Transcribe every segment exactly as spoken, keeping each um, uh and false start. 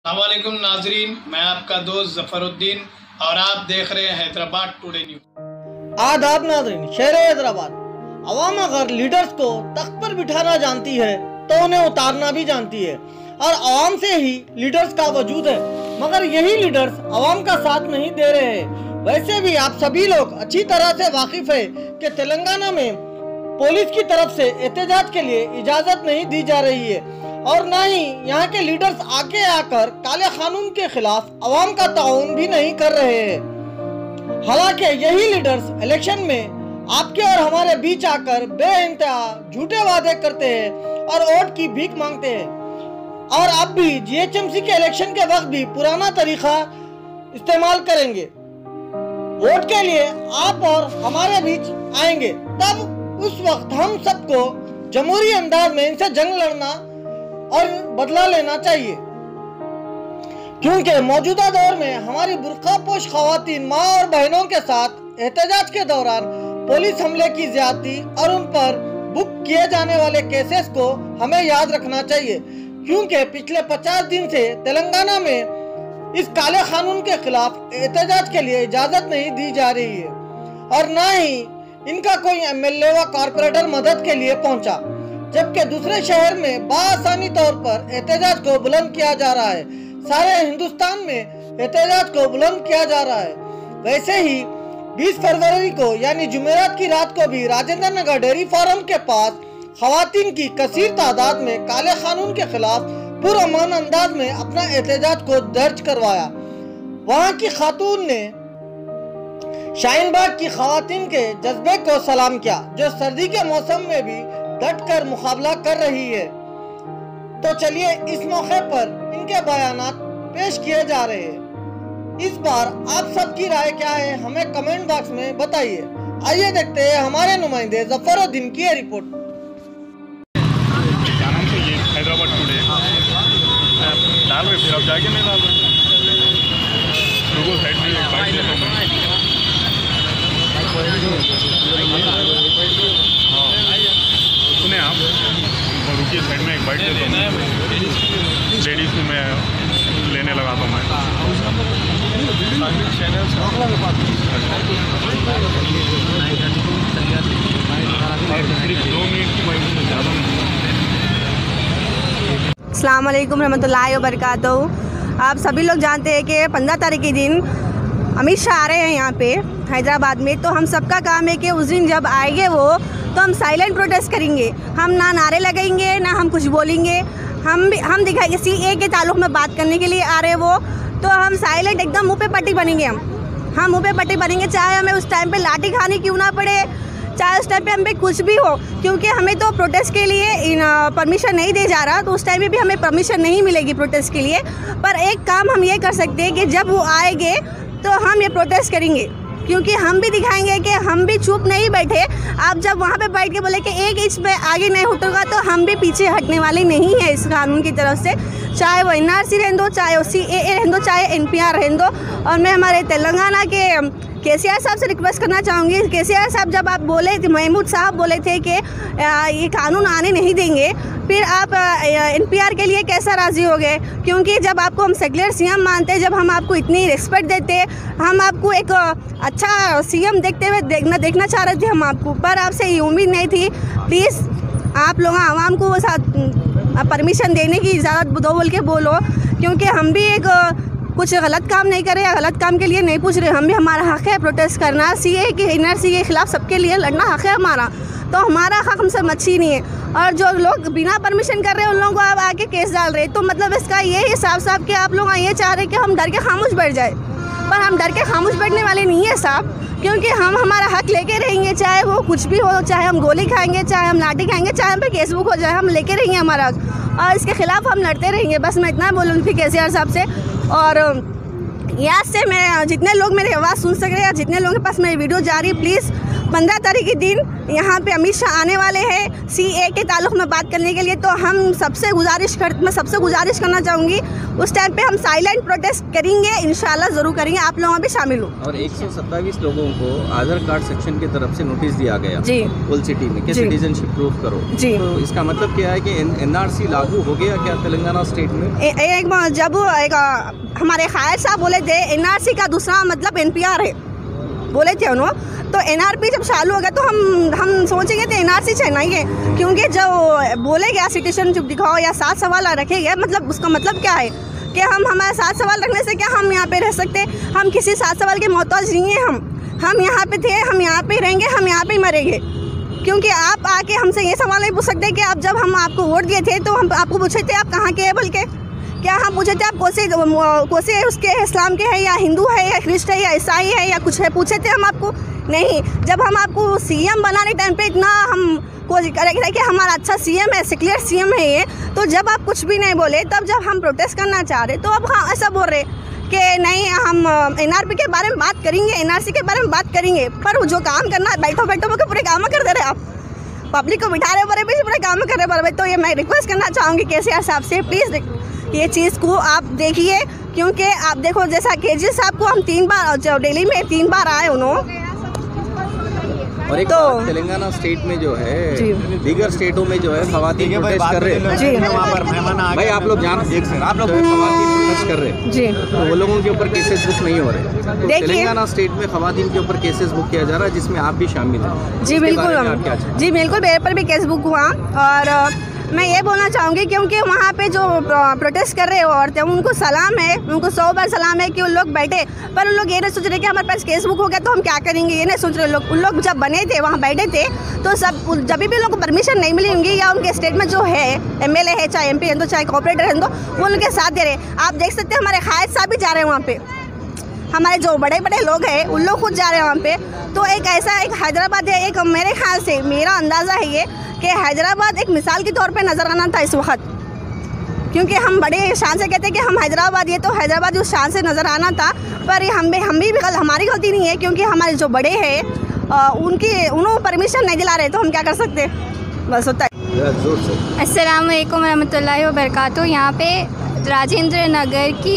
अस्सलामुअलैकुम नाजरीन, मैं आपका दोस्त जफरुद्दीन और आप देख रहे हैं हैदराबाद टुडे न्यूज। आदाब नाजरीन, शहर हैदराबाद अवाम अगर लीडर्स को तख्त पर बिठाना जानती है तो उन्हें उतारना भी जानती है और अवाम से ही लीडर्स का वजूद है, मगर यही लीडर्स अवाम का साथ नहीं दे रहे हैं। वैसे भी आप सभी लोग अच्छी तरह से वाकिफ है कि तेलंगाना में पुलिस की तरफ से एहतजाज के लिए इजाजत नहीं दी जा रही है और न ही यहाँ के लीडर्स आगे आकर काले कानून के खिलाफ अवाम का ताउन भी नहीं कर रहे हैं। हालांकि यही लीडर्स इलेक्शन में आपके और हमारे बीच आकर बेइंतहा झूठे वादे करते हैं और वोट की भीख मांगते हैं और अब भी जीएचएमसी के इलेक्शन के वक्त भी पुराना तरीका इस्तेमाल करेंगे। वोट के लिए आप और हमारे बीच आएंगे, तब उस वक्त हम सबको जमहूरी अंदाज में इनसे जंग लड़ना और बदला लेना चाहिए, क्योंकि मौजूदा दौर में हमारी बुर्कापोश खवातीन माँ और बहनों के साथ एहतजाज के दौरान पुलिस हमले की ज्यादती और उन पर बुक किए जाने वाले केसेस को हमें याद रखना चाहिए, क्योंकि पिछले पचास दिन से तेलंगाना में इस काले कानून के खिलाफ एहतजाज के लिए इजाजत नहीं दी जा रही है और न ही इनका कोई एमएलए व कॉर्पोरेटर मदद के लिए पहुंचा, जबकि दूसरे शहर में बाआसानी तौर पर एहतजाज को बुलंद किया जा रहा है। सारे हिंदुस्तान में एहतजाज को बुलंद किया जा रहा है। वैसे ही बीस फरवरी को यानी जुमेरात की रात को भी राजेंद्र नगर डेयरी फार्म के पास खवातीन की कसीर तादाद में काले कानून के खिलाफ पुरअमन अंदाज में अपना एहतजाज को दर्ज करवाया। वहाँ की खातून ने शाहीन बाग की खवातीन के जज्बे को सलाम किया, जो सर्दी के मौसम में भी डट कर मुकाबला कर रही है। तो चलिए इस मौके पर इनके बयानात पेश किए जा रहे हैं। इस बार आप सबकी राय क्या है, हमें कमेंट बॉक्स में बताइए। आइए देखते हैं हमारे नुमाइंदे जफरुद्दीन की रिपोर्ट। हैदराबाद टुडे डाल रहे फिर अब जाके नहीं डाल रहे, रुको साइड में बाइक देता हूँ मैं। सुने आप, रुकिए साइड में एक बाइट देता हूँ। लेडीज में मैं लेने लगा था मैं। दो मिनट की बाइट से ज़्यादा नहीं। अस्सलाम वालेकुम रहमतुल्लाहि व बरकातहू। आप सभी लोग जानते हैं कि पंद्रह तारीख के दिन अमित शाह आ रहे हैं यहाँ पे हैदराबाद में, तो हम सबका काम है कि उस दिन जब आएंगे वो तो हम साइलेंट प्रोटेस्ट करेंगे। हम ना नारे लगाएंगे ना हम कुछ बोलेंगे, हम भी हम दिखाएंगे सीए के ताल्लुक में बात करने के लिए आ रहे वो, तो हम साइलेंट एकदम मुँह पे पट्टी बनेंगे। हम हम मुँह पे पट्टी बनेंगे, चाहे हमें उस टाइम पे लाठी खानी क्यों ना पड़े, चाहे उस टाइम पे हम पे कुछ भी हो, क्योंकि हमें तो प्रोटेस्ट के लिए परमिशन नहीं दे जा रहा, तो उस टाइम पे भी हमें परमिशन नहीं मिलेगी प्रोटेस्ट के लिए। पर एक काम हम ये कर सकते हैं कि जब वो आएंगे तो हम ये प्रोटेस्ट करेंगे, क्योंकि हम भी दिखाएंगे कि हम भी चुप नहीं बैठे। आप जब वहाँ पे बैठ के बोले कि एक इंच में आगे नहीं हटूंगा, तो हम भी पीछे हटने वाले नहीं हैं इस कानून की तरफ से, चाहे वो एनआरसी रहने दो, चाहे वो सीएए रहने दो, चाहे एनपीआर रहने दो। और मैं हमारे तेलंगाना के केसीआर साहब से रिक्वेस्ट करना चाहूँगी, केसीआर साहब जब आप बोले थे, महमूद साहब बोले थे कि ये कानून आने नहीं देंगे, फिर आप एनपीआर के लिए कैसा राज़ी हो गए? क्योंकि जब आपको हम सेक्युलर सीएम मानते, जब हम आपको इतनी रिस्पेक्ट देते, हम आपको एक अच्छा सीएम देखते हुए देखना देखना चाह रहे थे हम आपको, पर आपसे ये उम्मीद नहीं थी। प्लीज़ आप लोग आवाम को साथ परमिशन देने की इजाज़त दो बोल के बोलो, क्योंकि हम भी एक कुछ गलत काम नहीं कर रहे, गलत काम के लिए नहीं पूछ रहे, हम भी हमारा हक़ है प्रोटेस्ट करना, सीए के एनआरसी के खिलाफ सबके लिए लड़ना हक़ है हमारा, तो हमारा हक़ हमसे मच्छी नहीं है। और जो लोग बिना परमिशन कर रहे हैं उन लोगों को आप आके केस डाल रहे हैं, तो मतलब इसका ये है साफ साफ कि आप लोग ये चाह रहे हैं कि हम डर के खामोश बैठ जाए, पर हम डर के खामोश बैठने वाले नहीं है साहब, क्योंकि हम हमारा हक़ लेके रहेंगे, चाहे वो कुछ भी हो, चाहे हम गोली खाएंगे, चाहे हम लाठी खाएंगे, चाहे हम पे केस बुक हो जाए, हम लेके रहेंगे हमारा हक़ और इसके खिलाफ हम लड़ते रहेंगे। बस मैं इतना बोलूँगी केसीआर साहब से। और यहाँ से मैं जितने लोग मेरी आवाज़ सुन सक रहे हैं, जितने लोगों के पास मेरी वीडियो जा रही है, प्लीज़ पंद्रह तारीख के दिन यहाँ पे अमित शाह आने वाले हैं सी ए के ताल्लुक में बात करने के लिए। तो हम सबसे गुजारिश कर मैं सबसे गुजारिश करना चाहूँगी, उस टाइम पे हम साइलेंट प्रोटेस्ट करेंगे, इंशाल्लाह ज़रूर करेंगे, आप लोगों भी शामिल हो। और एक सौ सत्ताईस लोगों को आधार कार्ड सेक्शन की तरफ से नोटिस दिया गया जी फुल सिटी में कि सिटीजनशिप प्रूफ करो जी। तो इसका मतलब क्या है कि एन आर सी लागू हो गया क्या तेलंगाना स्टेट में? ए, एक जब एक हमारे खायर साहब बोले थे एन आर सी का दूसरा मतलब एन पी आर है बोले थे उन्होंने, तो एन आर पी जब चालू हो गया तो हम हम सोचेंगे तो एन आर सी चाहिए, क्योंकि जब बोले गया सिटीजनशिप दिखाओ या सात सवाल रखे गए, मतलब उसका मतलब क्या है कि हम हमारे सात सवाल रखने से क्या हम यहाँ पे रह सकते? हम किसी सात सवाल के मोहताज नहीं हैं। हम हम यहाँ पे थे, हम यहाँ पे रहेंगे, हम यहाँ पे मरेंगे। क्योंकि आप आके हमसे ये सवाल नहीं पूछ सकते कि आप जब हम आपको वोट दिए थे तो हम आपको पूछे थे आप कहाँ के हैं, बल्कि क्या हम पूछे थे आप कोसे कोसे उसके इस्लाम के हैं या हिंदू है या ख्रिस्ट है या ईसाई है या कुछ है, पूछे थे हम आपको? नहीं। जब हम आपको सीएम बनाने टाइम पे इतना हम कोशिश करेंगे कि हमारा अच्छा सीएम है, सेक्युलर सीएम है ये, तो जब आप कुछ भी नहीं बोले, तब जब हम प्रोटेस्ट करना चाह रहे तो अब हाँ ऐसा बोल रहे कि नहीं हम एनआरपी के बारे में बात करेंगे, एनआरसी के बारे में बात करेंगे, पर जो काम करना है बैठो बैठो में पूरे काम कर दे रहे आप, पब्लिक को बिठा रहे बड़े भी पूरे काम कर रहे बड़े। तो ये मैं रिक्वेस्ट करना चाहूँगी कैसे हिसाब से प्लीज़ ये चीज़ को आप देखिए, क्योंकि आप देखो जैसा केजरी साहब को हम तीन बार दिल्ली में तीन बार आए उन्होंने, और एक तो तेलंगाना स्टेट में जो है दीगर स्टेटों में जो है खवातीन प्रोटेस्ट कर रहे हैं भाई, आप लोग जान आप लोग खवातीन प्रोटेस्ट कर रहे हैं जी, तो वो लोगों के ऊपर केसेस बुक नहीं हो रहे। तो तेलंगाना स्टेट में खवातीन के ऊपर केसेस बुक किया जा रहा है जिसमें आप भी शामिल हैं। जी बिल्कुल, जी बिल्कुल, मेरे पर भी केस बुक हुआ। और मैं ये बोलना चाहूँगी क्योंकि वहाँ पे जो प्रोटेस्ट कर रहे हो औरतें, उनको सलाम है, उनको सौ बार सलाम है कि उन लोग बैठे, पर उन लोग ये नहीं सोच रहे कि हमारे पास केस बुक हो गया तो हम क्या करेंगे, ये नहीं सोच रहे लोग। उन लोग जब बने थे वहाँ बैठे थे तो सब जब भी लोगों को परमिशन नहीं मिली होंगी या उनके स्टेट में जो है एम एल ए है, चाहे एम पी है तो चाहे कॉर्पोरेटर है तो वो उनके साथ दे रहे। आप देख सकते हैं हमारे खायद साहब भी जा रहे हैं वहाँ पे, हमारे जो बड़े बड़े लोग हैं उन लोग खुद जा रहे हैं वहाँ पे। तो एक ऐसा एक हैदराबाद है, एक मेरे ख्याल से मेरा अंदाज़ा है ये कि हैदराबाद एक मिसाल के तौर पे नज़र आना था इस वक्त, क्योंकि हम बड़े शान से कहते हैं कि हम हैदराबाद, ये तो हैदराबाद उस शान से नज़र आना था, पर ये हम भी हम भी गल, हमारी गलती नहीं है, क्योंकि हमारे जो बड़े हैं उनकी उन्होंने परमिशन नहीं दिला रहे, तो हम क्या कर सकते, बस होता है। अस्सलाम वालेकुम रहमतुल्लाहि व बरकातुहू। यहाँ पे राजेंद्र नगर की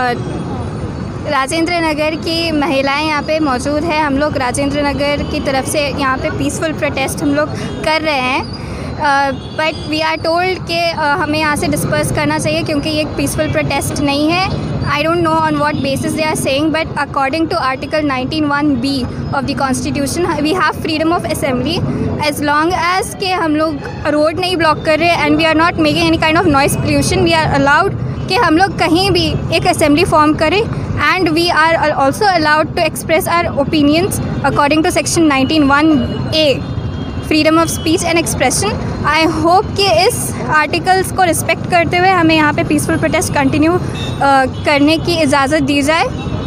राजेंद्र नगर की महिलाएं यहाँ पे मौजूद है। हम लोग राजेंद्र नगर की तरफ से यहाँ पे पीसफुल प्रोटेस्ट हम लोग कर रहे हैं, बट वी आर टोल्ड कि uh, हमें यहाँ से डिस्पर्स करना चाहिए क्योंकि ये एक पीसफुल प्रोटेस्ट नहीं है। I don't know on what basis they are saying, but according to article nineteen one B of the constitution we have freedom of assembly as long as के हम लोग रोड नहीं ब्लॉक कर रहे and we are not making any kind of noise pollution, we are allowed कि हम लोग कहीं भी एक असेंबली फॉर्म करें and we are also allowed to express our opinions according to section nineteen one A freedom of speech and expression. I hope कि इस articles को रिस्पेक्ट करते हुए हमें यहाँ पे पीसफुल प्रोटेस्ट कंटिन्यू करने की इजाज़त दी जाए।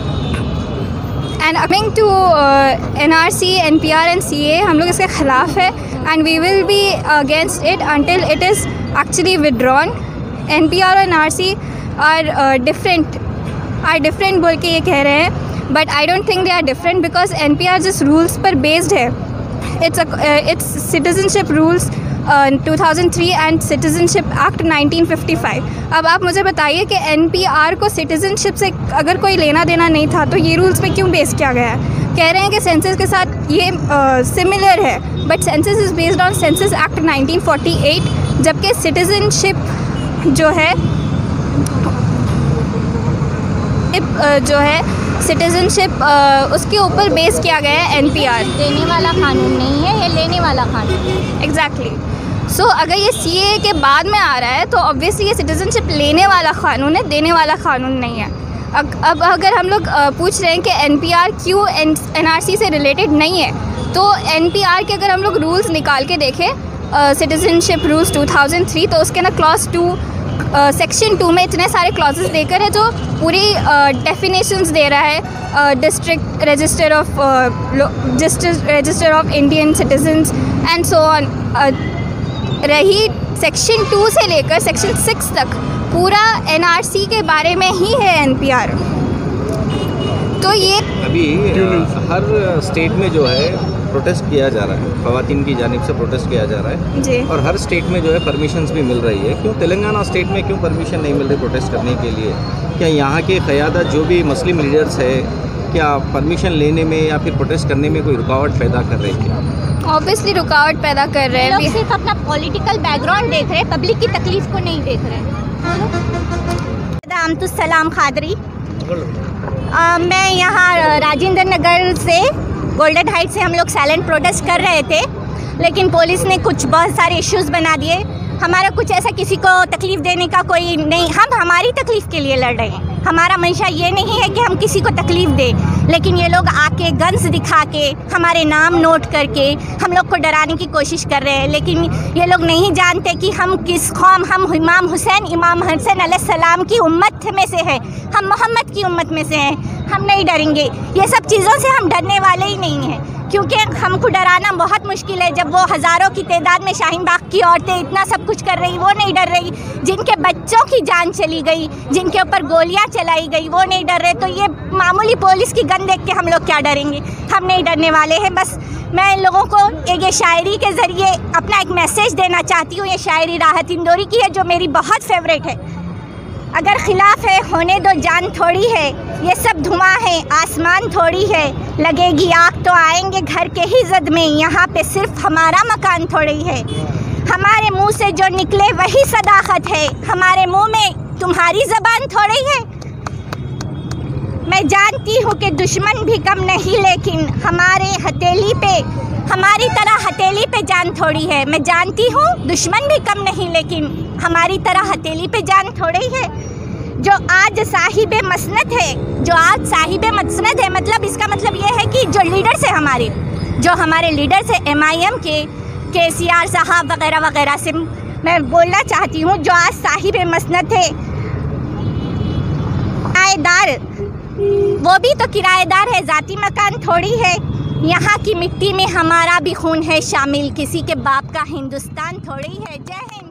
And according to N R C N P R and C A हम लोग इसके ख़िलाफ़ है and we will be against it until it is actually withdrawn. N P R और N R C are different are different बोल के ये कह रहे हैं, but I don't think they are different because N P R जिस rules पर based है, it's it's citizenship rules two thousand three and citizenship act nineteen fifty five. अब आप मुझे बताइए कि एन पी आर को सिटीजनशिप से अगर कोई लेना देना नहीं था तो ये रूल्स पे क्यों बेस किया गया है? कह रहे हैं कि सेंसस के साथ ये सिमिलर uh, है, but census is based on census act nineteen forty eight, जबकि सिटीजनशिप जो है जो है सिटीजनशिप उसके ऊपर बेस किया गया है। एन पी आर देने वाला कानून नहीं है, ये लेने वाला कानून है। एग्जैक्टली। सो अगर ये सी ए के बाद में आ रहा है तो ऑब्वियसली ये सिटीजनशिप लेने वाला कानून है, देने वाला कानून नहीं है। अब अगर हम लोग पूछ रहे हैं कि एन पी आर क्यों एन आर सी से रिलेटेड नहीं है, तो एन पी आर के अगर हम लोग रूल्स निकाल के देखें citizenship rules two thousand three, तो उसके ना क्लॉज टू सेक्शन टू में इतने सारे क्लॉजेस देकर है जो पूरी डेफिनेशंस uh, दे रहा है, district register of district register of Indian citizens and so on. रही सेक्शन टू से लेकर सेक्शन सिक्स तक पूरा एन आर सी के बारे में ही है एन पी आर। तो ये अभी हर स्टेट में जो है प्रोटेस्ट किया जा रहा है, ख़वातीन की जानिब से प्रोटेस्ट किया जा रहा है जी। और हर स्टेट में जो है परमिशंस भी मिल रही है। क्यों तेलंगाना स्टेट में क्यों परमिशन नहीं मिल रही प्रोटेस्ट करने के लिए? क्या यहाँ के क़यादत जो भी मुस्लिम लीडर्स है, क्या परमिशन लेने में या फिर प्रोटेस्ट करने में कोई रुकावट पैदा कर रहे हैं? क्या ऑब्वियसली रुकावट पैदा कर रहे हैं। लोग सिर्फ अपना पॉलिटिकल बैकग्राउंड देख रहे हैं, पब्लिक की तकलीफ को नहीं देख रहे हैं। सलाम खादरी, आ, मैं यहाँ राजेंद्र नगर से गोल्डन हाइट से हम लोग साइलेंट प्रोटेस्ट कर रहे थे, लेकिन पुलिस ने कुछ बहुत सारे इश्यूज बना दिए। हमारा कुछ ऐसा किसी को तकलीफ़ देने का कोई नहीं, हम हमारी तकलीफ़ के लिए लड़ रहे हैं। हमारा मंशा ये नहीं है कि हम किसी को तकलीफ़ दें, लेकिन ये लोग आके गन्स दिखा के हमारे नाम नोट करके हम लोग को डराने की कोशिश कर रहे हैं। लेकिन ये लोग नहीं जानते कि हम किस कौम, हम इमाम हुसैन इमाम हसन अलैहिस्सलाम की उम्मत में से है, हम मोहम्मद की उम्मत में से हैं। हम नहीं डरेंगे, ये सब चीज़ों से हम डरने वाले ही नहीं हैं, क्योंकि हमको डराना बहुत मुश्किल है। जब वो हज़ारों की तादाद में शाहीन बाग की औरतें इतना सब कुछ कर रही, वो नहीं डर रही। जिनके बच्चों की जान चली गई, जिनके ऊपर गोलियां चलाई गई, वो नहीं डर रहे। तो ये मामूली पुलिस की गन देख के हम लोग क्या डरेंगे? हम नहीं डरने वाले हैं। बस मैं इन लोगों को एक ये शायरी के ज़रिए अपना एक मैसेज देना चाहती हूँ। ये शायरी राहत इंदौरी की है, जो मेरी बहुत फेवरेट है। अगर खिलाफ है होने दो, जान थोड़ी है, ये सब धुआं है, आसमान थोड़ी है, लगेगी आग तो आएंगे घर के ही जद में, यहाँ पे सिर्फ हमारा मकान थोड़ी है। हमारे मुंह से जो निकले वही सदाकत है, हमारे मुंह में तुम्हारी ज़बान थोड़ी है। मैं जानती हूँ कि दुश्मन भी कम नहीं, लेकिन हमारे हथेली पे, हमारी तरह हथेली पे जान थोड़ी है। मैं जानती हूँ दुश्मन भी कम नहीं, लेकिन हमारी तरह हथेली पे जान थोड़ी है। जो आज साहिबे मसनद है, जो आज साहिबे मसनद है, मतलब इसका मतलब ये है कि जो लीडर्स है हमारे, जो हमारे लीडर्स है एम आई एम के, के सी आर साहब वगैरह वगैरह से मैं बोलना चाहती हूँ, जो आज साहिबे मसनद है, किराएदार, वो भी तो किराएदार है, ज़ाती मकान थोड़ी है। यहाँ की मिट्टी में हमारा भी खून है शामिल, किसी के बाप का हिंदुस्तान थोड़ी है। जय हिंद।